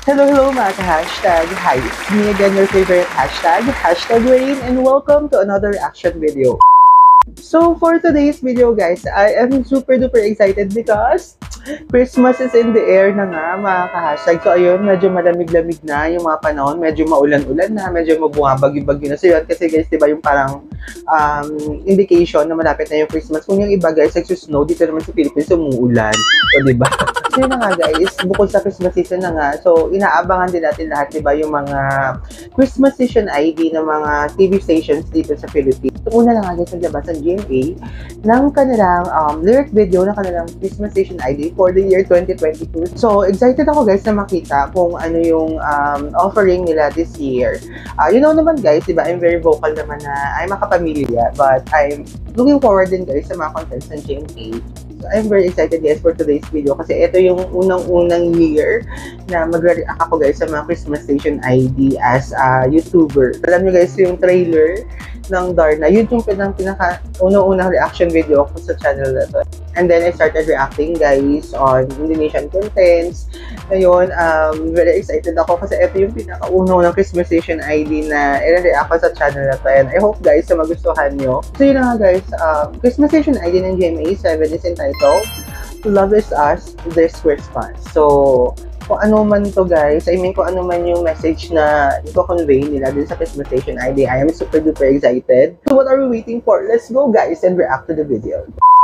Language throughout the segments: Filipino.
Hello mga ka-hashtag. Hi, it's me again, your favorite hashtag Rain, and welcome to another reaction video. So for today's video guys, I am super duper excited because Christmas is in the air na nga mga ka-hashtag. So ayun, medyo malamig-lamig na yung mga panahon, medyo maulan-ulan na, medyo mabungabagyo-bagyo na. So yun, kasi guys, diba yung parang indication na malapit na yung Christmas. Kung yung iba guys, nagsusnow, dito naman sa Philippines, umuulan. O diba? So yun na nga guys, bukod sa Christmas season na nga, so inaabangan din natin lahat, diba, yung mga Christmas season ID ng mga TV stations dito sa Philippines. So una na nga guys, naglabas ang GMA ng kanilang lyric video ng kanilang Christmas season ID for the year 2022. So excited ako guys na makita kung ano yung offering nila this year. You know naman guys, diba, I'm very vocal naman na I'm a Kapamilya, but I'm looking forward din guys sa mga contents ng GMA. So, I'm very excited guys for today's video kasi ito yung unang-unang year na magre-react ako guys sa mga Christmas Station ID as a YouTuber. Alam nyo guys, yung trailer ng Darna, yun yung pinaka-unang-unang reaction video ko sa channel na to. And then I started reacting guys on Indonesian contents. Ngayon, very excited ako kasi ito yung pinaka-unang Christmas Station ID na i-react ko sa channel na to. And I hope guys na magustuhan nyo. So yun na nga guys, Christmas Station ID ng GMA 7 is entitled Love is Us This Christmas. So kung ano man to guys, I mean kung ano man yung message na ito-convey nila din sa Christmas Station ID, I am super duper excited. So what are we waiting for? Let's go guys and react to the video.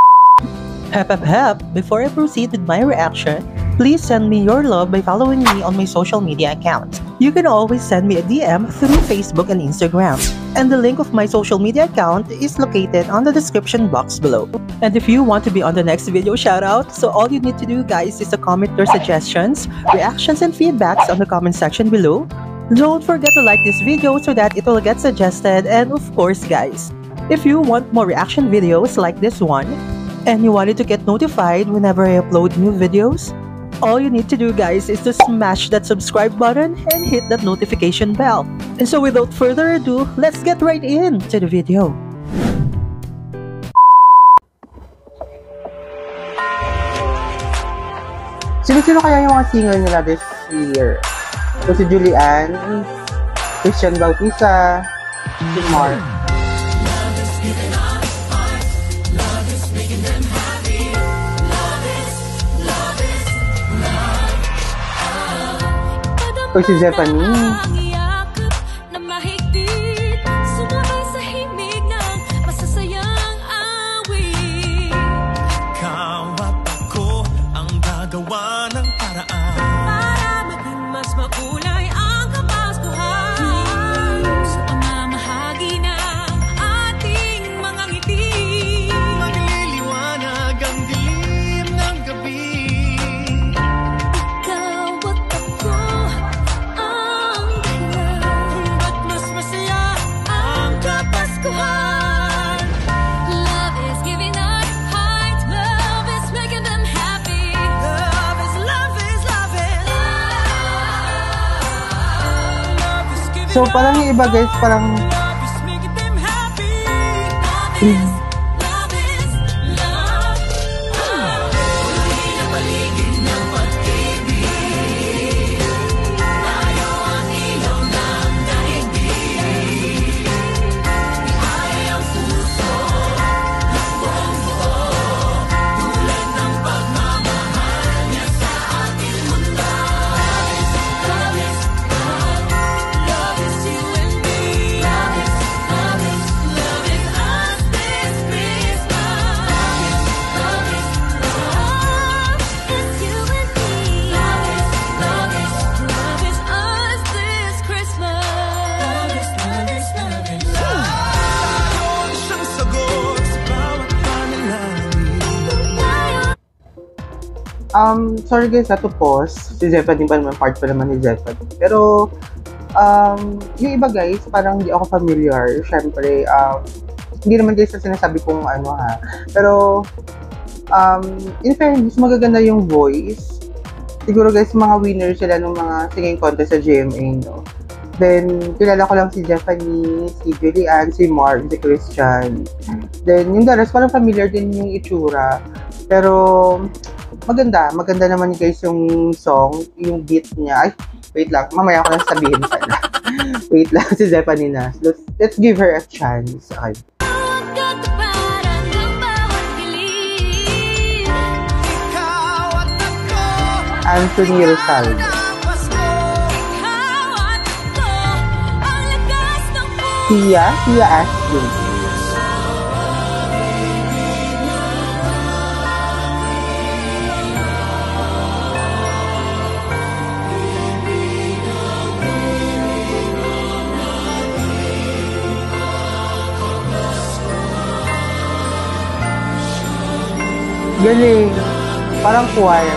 Hep. Before I proceed with my reaction, please send me your love by following me on my social media accounts. You can always send me a DM through Facebook and Instagram. And the link of my social media account is located on the description box below. And if you want to be on the next video shoutout, so all you need to do guys is to comment your suggestions, reactions, and feedbacks on the comment section below. Don't forget to like this video so that it will get suggested. And of course guys, if you want more reaction videos like this one, and you wanted to get notified whenever I upload new videos, all you need to do guys is to smash that subscribe button and hit that notification bell. And so without further ado, let's get right into the video. Sino kaya yung mga singer nila this year? So si Julian, Christian Bautista, si Mark. O si Zephanie. So parang yung iba guys, parang sorry guys, to pause. Si Zephanie pa naman, part pa naman ni Zephanie. Pero, yung iba guys, parang hindi ako familiar. Siyempre, hindi naman guys na sinasabi kong ano ha. Pero, in fairness, magaganda yung voice. Siguro guys, mga winner sila ng mga singing contest sa GMA, no? Then, kilala ko lang si Zephanie, si Julian, si Mark, si Christian. Then, yung the rest, parang familiar din yung itsura. Pero, maganda naman guys yung song, yung beat niya. Ay, Wait lang, mamaya ko lang sabihin sana. Wait lang, si Zephanie na. Let's give her a chance. Okay. Anthony Rosaldo. Tia Ashley. Galing. Parang choir.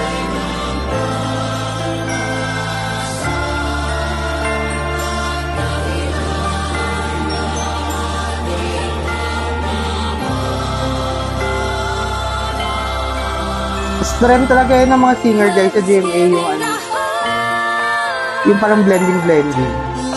Strength talaga yun ng mga singer guys sa GMA yung ano. Yung parang blending.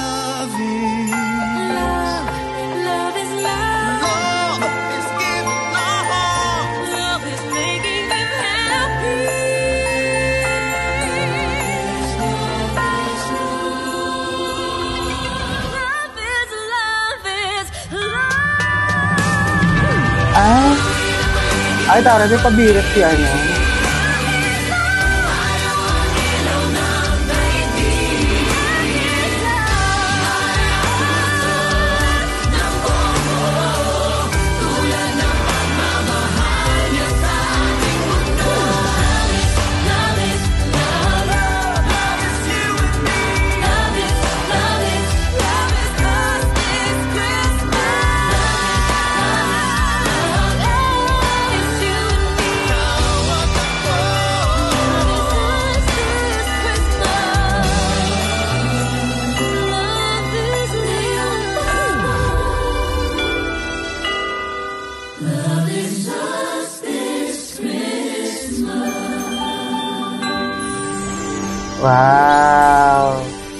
Ay, tara, may pabirit si ano. Wow!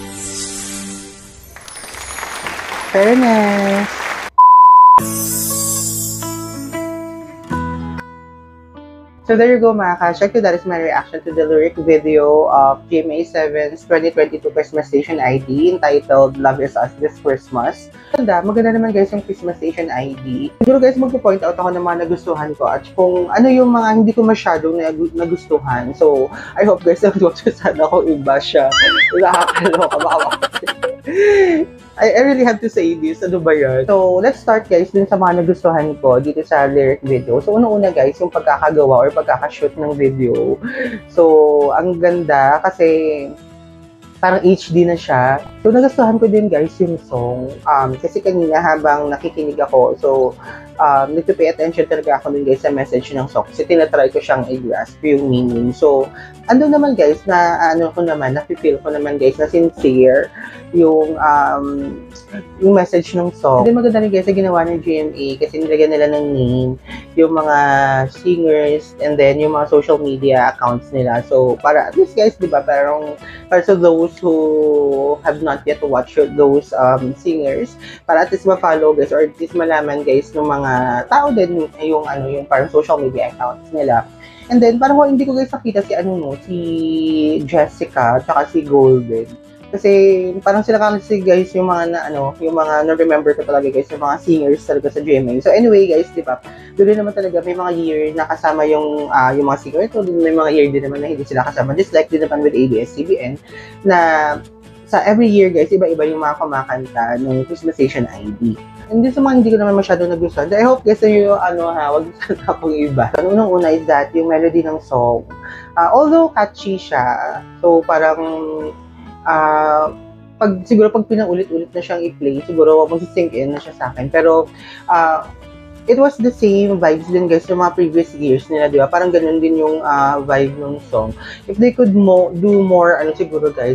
Fairness! So there you go mga ka-check. That is my reaction to the lyric video of GMA 7's 2022 Christmas Station ID entitled Love Is Us This Christmas. Maganda naman guys yung Christmas Station ID. Siguro guys magpo-point out ako ng mga nagustuhan ko at kung ano yung mga hindi ko masyadong nagustuhan. So I hope guys nag-watch sana ako iba siya. Nakakaloka baka I really have to say this. Ano ba yan? So, let's start guys dun sa mga nagustuhan ko dito sa lyric video. So, una-una guys, yung pagkakagawa or pagkakashoot ng video. So, ang ganda kasi parang HD na siya. So, nagustuhan ko din guys yung song. Kasi kanina habang nakikinig ako, so, nagpipay attention talaga ako dun guys sa message ng song. Kasi tinatry ko siyang i-grasp yung meaning. So, ando naman guys na nafe-feel ko naman guys na sincere yung message ng song. Hindi maganda rin guys na ginawa ng GMA kasi nilagyan nila ng name yung mga singers and then yung mga social media accounts nila. So, para at least guys, di ba, para so those who have not yet watched those singers, para at least ma-follow guys or at least malaman guys ng mga tao din yung parang social media accounts nila. And then, parang hindi ko guys nakita si Jessica tsaka si Golden. Kasi parang sila kasi guys yung mga na-remember ko talaga guys yung mga singers talaga sa GMA. So anyway guys, di ba? Doon naman talaga may mga year na kasama yung mga singers. So may mga year din naman na hindi sila kasama. Just like din naman with ABS-CBN na sa every year guys, iba-iba yung mga kumakanta ng Christmas Station ID. Hindi sa mga hindi ko naman masyadong nagustuhan. So I hope guys na yung wag sana akong iba. Ang unang-una is that yung melody ng song. Although catchy siya, so parang siguro pag pinaulit-ulit na siyang i-play, siguro mag-sink in na siya sa akin. Pero, it was the same vibes din guys yung mga previous years nila, di ba? Parang ganun din yung vibe ng song. If they could do more, siguro guys,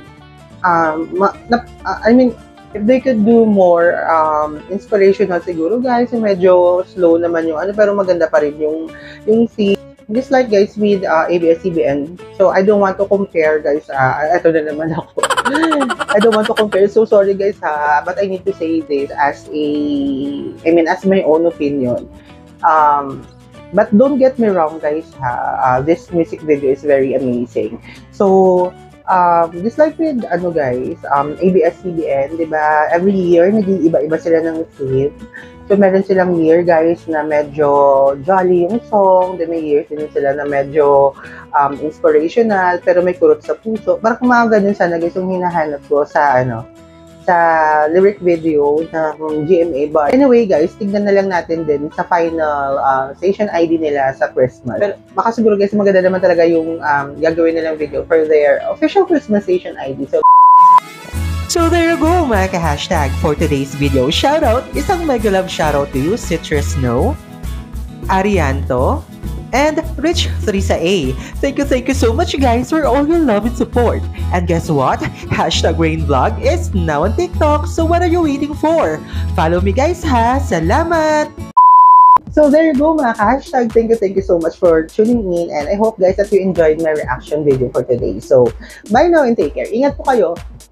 if they could do more inspirational siguro guys, medyo slow naman yung pero maganda pa rin yung theme. Just like guys with ABS-CBN. So I don't want to compare guys. Ito na naman ako. I don't want to compare. So sorry guys but I need to say this as my own opinion. But don't get me wrong guys this music video is very amazing. So just like with, guys, ABS-CBN, di ba? Every year, nag-iiba-iba sila ng theme. So, meron silang year, guys, na medyo jolly yung song. Then, may years din sila na medyo inspirational, pero may kurot sa puso. Parang mga ganun sana, guys, yung hinahanap ko sa, sa lyric video ng GMA. But anyway, guys, tignan na lang natin din sa final station ID nila sa Christmas. Pero baka siguro, guys, maganda naman talaga yung gagawin nilang video for their official Christmas station ID. So there you go mga ka-hashtag for today's video. Shoutout, isang mega love shoutout to you, Citrus Snow, Arianto, and Rich 3 sa A. Thank you so much guys for all your love and support. And guess what? Hashtag Rain Vlog is now on TikTok, so what are you waiting for? Follow me guys ha! Salamat! So there you go mga ka-hashtag. Thank you so much for tuning in, and I hope guys that you enjoyed my reaction video for today. So bye now and take care. Ingat po kayo.